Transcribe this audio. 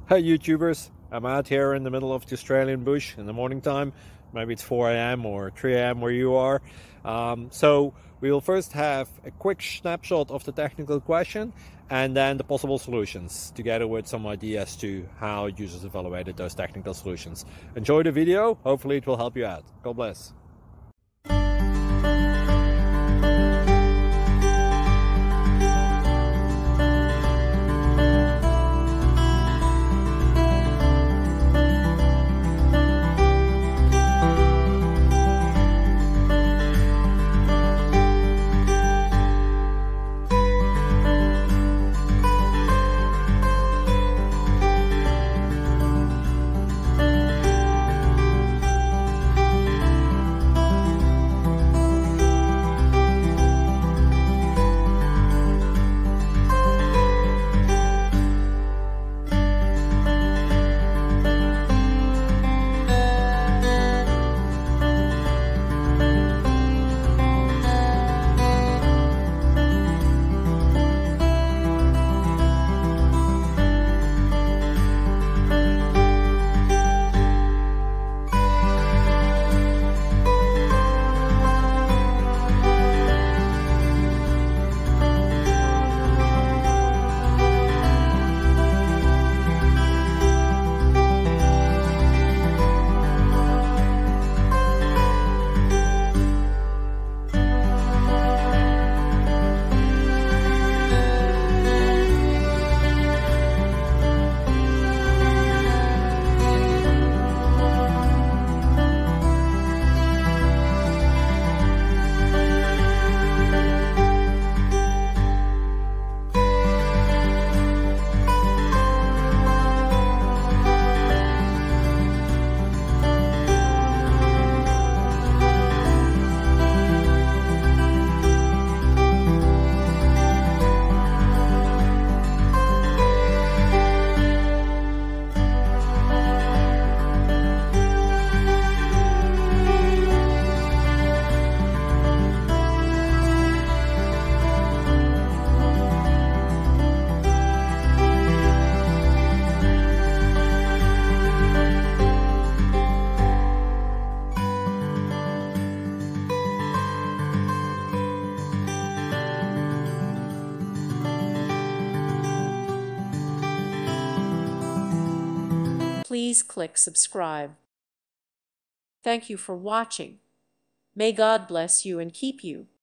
Hey YouTubers, I'm out here in the middle of the Australian bush in the morning time. Maybe it's 4 a.m. or 3 a.m. where you are. So we'll first have a quick snapshot of the technical question and then the possible solutions, together with some ideas to how users evaluated those technical solutions. Enjoy the video, hopefully it will help you out. God bless. Please click subscribe. Thank you for watching. May God bless you and keep you.